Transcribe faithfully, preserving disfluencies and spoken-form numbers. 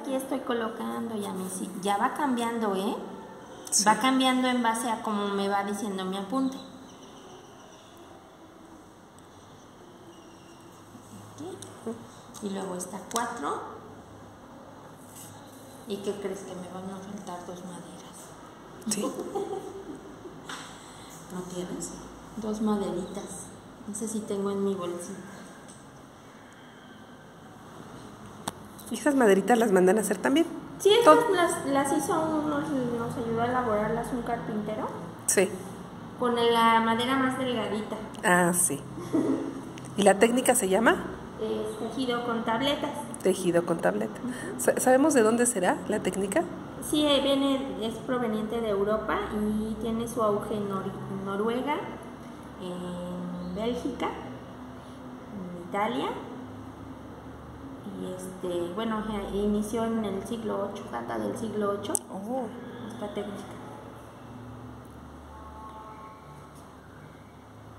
aquí estoy colocando ya mi, ya va cambiando, ¿eh? Sí. Va cambiando en base a cómo me va diciendo mi apunte. Aquí. Y luego está cuatro. ¿Y qué crees? Que me van a faltar dos maderas. ¿Sí? ¿No tienes? Dos maderitas. No sé si tengo en mi bolsita. ¿Y esas maderitas las mandan a hacer también? Sí, estas las, las hizo uno, nos ayudó a elaborarlas un carpintero. Sí. Con la madera más delgadita. Ah, sí. ¿Y la técnica se llama? Es tejido con tabletas. Tejido con tableta. Uh-huh. ¿Sabemos de dónde será la técnica? Sí, viene, es proveniente de Europa y tiene su auge en, Nor en Noruega, en Bélgica, en Italia. Y este, bueno, inició en el siglo ocho, data del siglo ocho, oh. esta técnica.